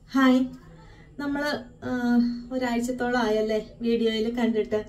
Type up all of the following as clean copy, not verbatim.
Hi, നമ്മള് ഒരാഴ്ചത്തോളം ആയല്ലേ വീഡിയോയിൽ കണ്ടിട്ട്.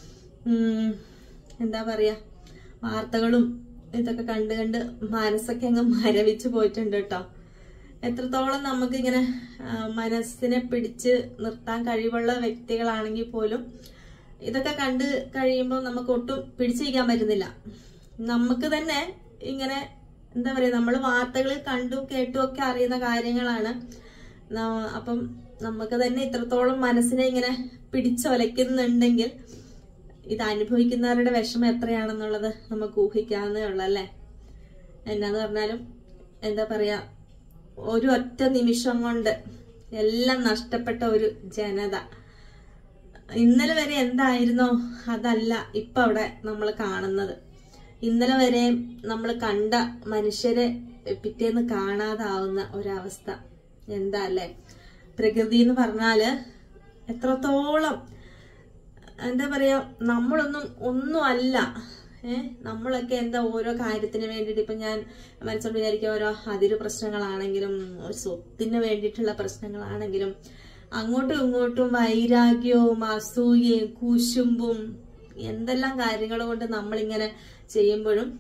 എന്താ പറയാ, വാർത്തകളും ഇതൊക്കെ കണ്ട് കണ്ട് മനസ്സൊക്കെ അങ്ങ് മരവിച്ചു പോയിട്ടുണ്ട് കേട്ടോ. എത്രത്തോളം നമുക്കിങ്ങനെ മനസ്സിനെ പിടിച്ച് നിർത്താൻ കഴിവുള്ള വ്യക്തികളാണെങ്കിൽ പോലും ഇതൊക്കെ കണ്ട് കഴിയുമ്പോൾ നമുക്ക് ഒട്ടും പിടിച്ചിരിക്കാൻ പറ്റുന്നില്ല. നമുക്ക് തന്നെ ഇങ്ങനെ എന്താ പറയാ, നമ്മൾ വാർത്തകളിൽ കണ്ടും കേട്ടും ഒക്കെ അറിയുന്ന കാര്യങ്ങളാണ്. അപ്പം നമുക്ക് തന്നെ ഇത്രത്തോളം മനസ്സിനെ ഇങ്ങനെ പിടിച്ചൊലയ്ക്കുന്നുണ്ടെങ്കിൽ ഇത് അനുഭവിക്കുന്നവരുടെ വിഷമം എത്രയാണെന്നുള്ളത് നമുക്ക് ഊഹിക്കാവുന്നേ ഉള്ളൂ അല്ലേ. എന്നാന്ന് പറഞ്ഞാലും എന്താ പറയാ, ഒരു ഒറ്റ നിമിഷം കൊണ്ട് എല്ലാം നഷ്ടപ്പെട്ട ഒരു ജനത. ഇന്നലെ വരെ എന്തായിരുന്നോ അതല്ല ഇപ്പൊ അവിടെ നമ്മൾ കാണുന്നത്. ഇന്നലെ വരെ നമ്മൾ കണ്ട മനുഷ്യരെ പിറ്റേന്ന് കാണാതാവുന്ന ഒരവസ്ഥ. എന്താ അല്ലേ, പ്രകൃതി എന്ന് പറഞ്ഞാല് എത്രത്തോളം എന്താ പറയാ, ഒന്നും അല്ല. നമ്മളൊക്കെ എന്താ ഓരോ കാര്യത്തിന് വേണ്ടിയിട്ട്, ഇപ്പൊ ഞാൻ മനസ്സോട് വിചാരിക്കുക, ഓരോ അതിര് പ്രശ്നങ്ങളാണെങ്കിലും ഒരു സ്വത്തിന് വേണ്ടിയിട്ടുള്ള പ്രശ്നങ്ങളാണെങ്കിലും അങ്ങോട്ടും ഇങ്ങോട്ടും വൈരാഗ്യവും അസൂയയും കുശുമ്പും എന്തെല്ലാം കാര്യങ്ങൾ കൊണ്ട് നമ്മളിങ്ങനെ ചെയ്യുമ്പോഴും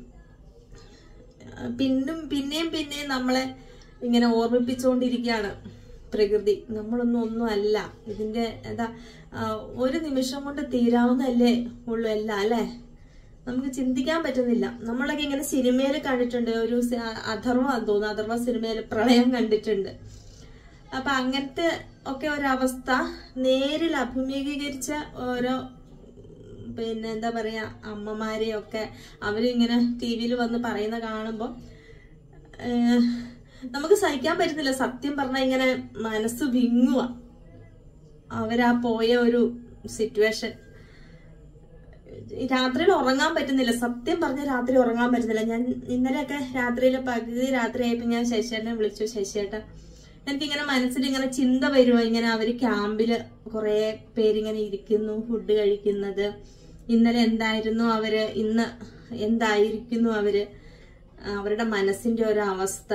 പിന്നെയും നമ്മളെ ഇങ്ങനെ ഓർമ്മിപ്പിച്ചുകൊണ്ടിരിക്കുകയാണ് പ്രകൃതി. ഒന്നും അല്ല. ഇതിന്റെ എന്താ ഒരു നിമിഷം കൊണ്ട് തീരാവുന്നതല്ലേ ഉള്ളൂ എല്ലാം അല്ലെ. നമുക്ക് ചിന്തിക്കാൻ പറ്റുന്നില്ല. നമ്മളൊക്കെ ഇങ്ങനെ സിനിമയിൽ കണ്ടിട്ടുണ്ട്. ഒരു അഥർവ സിനിമയിൽ പ്രളയം കണ്ടിട്ടുണ്ട്. അപ്പൊ അങ്ങനത്തെ ഒക്കെ ഒരവസ്ഥ നേരിൽ അഭിമുഖീകരിച്ച ഓരോ എന്താ പറയാ അമ്മമാരെയൊക്കെ അവരിങ്ങനെ ടിവിയിൽ വന്ന് പറയുന്ന കാണുമ്പോ നമുക്ക് സഹിക്കാൻ പറ്റുന്നില്ല. സത്യം പറഞ്ഞാൽ ഇങ്ങനെ മനസ്സ് വിങ്ങുക. അവരാ പോയ ഒരു സിറ്റുവേഷൻ. രാത്രിയിൽ ഉറങ്ങാൻ പറ്റുന്നില്ല. സത്യം പറഞ്ഞ രാത്രി ഉറങ്ങാൻ പറ്റുന്നില്ല. ഞാൻ ഇന്നലെയൊക്കെ പകുതി രാത്രിയായപ്പോ ഞാൻ ശശിയേട്ടനെ വിളിച്ചു. ശശിയേട്ടൻ, എനിക്കിങ്ങനെ മനസ്സിൽ ഇങ്ങനെ ചിന്ത വരുമോ, ഇങ്ങനെ അവര് ക്യാമ്പില് കുറെ പേരിങ്ങനെ ഇരിക്കുന്നു, ഫുഡ് കഴിക്കുന്നത്. ഇന്നലെ എന്തായിരുന്നു അവര്, ഇന്ന് എന്തായിരിക്കുന്നു അവര്, അവരുടെ മനസ്സിന്റെ ഒരു അവസ്ഥ.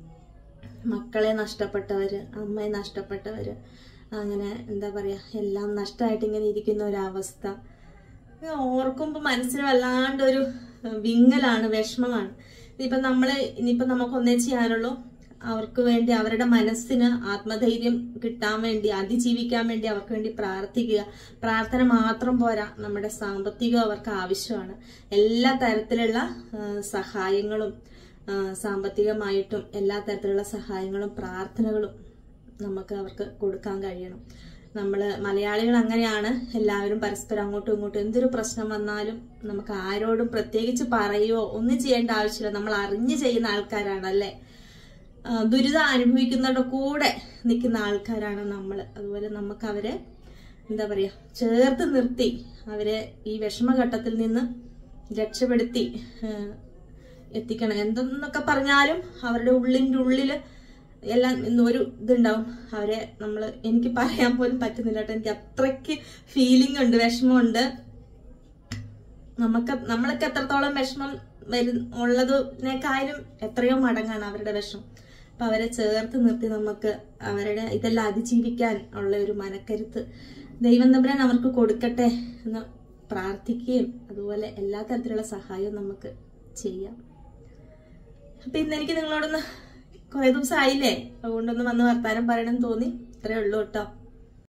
മക്കളെ നഷ്ടപ്പെട്ടവര്, അമ്മയെ നഷ്ടപ്പെട്ടവര്, അങ്ങനെ എന്താ പറയാ, എല്ലാം നഷ്ടമായിട്ട് ഇങ്ങനെ ഇരിക്കുന്ന ഒരവസ്ഥ ഓർക്കുമ്പോ മനസ്സിന് വല്ലാണ്ടൊരു വിങ്ങലാണ്, വിഷമമാണ്. ഇനിയിപ്പൊ നമുക്ക് ഒന്നേ ചെയ്യാനുള്ളൂ, അവർക്ക് വേണ്ടി, അവരുടെ മനസ്സിന് ആത്മധൈര്യം കിട്ടാൻ വേണ്ടി, അതിജീവിക്കാൻ വേണ്ടി അവർക്ക് വേണ്ടി പ്രാർത്ഥിക്കുക. പ്രാർത്ഥന മാത്രം പോരാ, നമ്മുടെ സാമ്പത്തികം അവർക്ക് ആവശ്യമാണ്. എല്ലാ തരത്തിലുള്ള സഹായങ്ങളും, സാമ്പത്തികമായിട്ടും എല്ലാ തരത്തിലുള്ള സഹായങ്ങളും പ്രാർത്ഥനകളും നമുക്ക് അവർക്ക് കൊടുക്കാൻ കഴിയണം. നമ്മള് മലയാളികൾ അങ്ങനെയാണ്. എല്ലാവരും പരസ്പരം അങ്ങോട്ടും ഇങ്ങോട്ടും എന്തൊരു പ്രശ്നം വന്നാലും നമുക്ക് ആരോടും പ്രത്യേകിച്ച് പറയുകയോ ഒന്നും ചെയ്യേണ്ട ആവശ്യമില്ല. നമ്മൾ അറിഞ്ഞു ചെയ്യുന്ന ആൾക്കാരാണ് അല്ലെ. ദുരിതം അനുഭവിക്കുന്നവരുടെ കൂടെ നിൽക്കുന്ന ആൾക്കാരാണ് നമ്മള്. അതുപോലെ നമുക്ക് അവരെ എന്താ പറയാ ചേർത്ത് നിർത്തി അവരെ ഈ വിഷമഘട്ടത്തിൽ നിന്ന് രക്ഷപ്പെടുത്തി എത്തിക്കണം. എന്തെന്നൊക്കെ പറഞ്ഞാലും അവരുടെ ഉള്ളിന്റെ ഉള്ളില് എല്ലാം ഒരു ഇതുണ്ടാവും. അവരെ എനിക്ക് പറയാൻ പോലും പറ്റുന്നില്ല കേട്ടോ. എനിക്ക് അത്രയ്ക്ക് ഫീലിംഗ് ഉണ്ട്, വിഷമമുണ്ട്. നമ്മളൊക്കെ എത്രത്തോളം വിഷമം ഉള്ളതിനേക്കാളും എത്രയോ മടങ്ങാണ് അവരുടെ വിഷമം. അപ്പൊ അവരെ ചേർത്ത് നിർത്തി നമുക്ക് അവരുടെ ഇതെല്ലാം അതിജീവിക്കാൻ ഉള്ള ഒരു മനക്കരുത്ത് ദൈവം തമ്പുരാൻ അവർക്ക് കൊടുക്കട്ടെ എന്ന് പ്രാർത്ഥിക്കുകയും അതുപോലെ എല്ലാ തരത്തിലുള്ള സഹായവും നമുക്ക് ചെയ്യാം. അപ്പൊ ഇന്ന് എനിക്ക് നിങ്ങളോടൊന്ന് കുറെ ദിവസം ആയില്ലേ, അതുകൊണ്ടൊന്ന് വന്ന് വർത്താനം പറയണമെന്ന് തോന്നി. ഇത്രയേ ഉള്ളൂ കേട്ടോ.